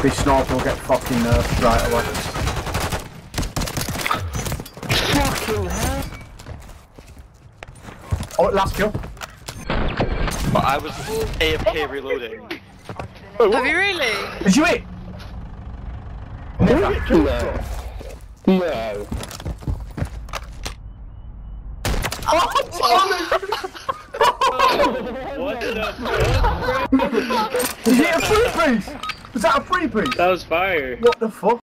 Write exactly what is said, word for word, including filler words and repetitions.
This sniper will get fucking nerfed right away. Fucking hell. Oh, last kill. But I was A F K reloading. Have you really? Did you hit? Never. No. No. Oh, What the fuck? Is it a free piece? Was that a free piece? That was fire. What the fuck?